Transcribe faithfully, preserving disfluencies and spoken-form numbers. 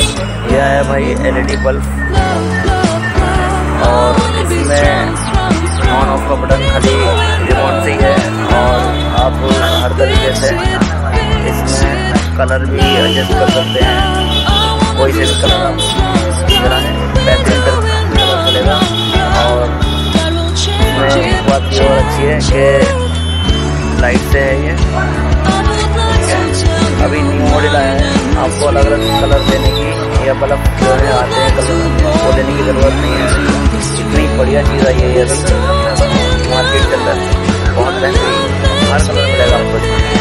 यह है भाई एलईडी बल्ब, और इसमें ऑन ऑफ का बटन खाली रिमोट से ही है, और आप हर तरीके से इसमें कलर भी एडजस्ट कर सकते हैं। कोई से भी कलर आप बैक कलर चलेगा। और इसमें एक बात ये और अच्छी है कि लाइट से है ये, अभी न्यू मॉडल आया है, आपको अलग अलग कलर देने की या बल्ब जो है आते हैं कलर वो देने की ज़रूरत नहीं है। इतनी बढ़िया चीज़ आई है ये अभी मार्केट के अंदर, बहुत बेहतरीन, हर कलर मिलेगा आपको।